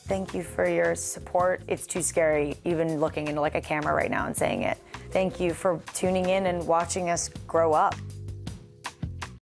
Thank you for your support. It's too scary even looking into like a camera right now and saying it. Thank you for tuning in and watching us grow up.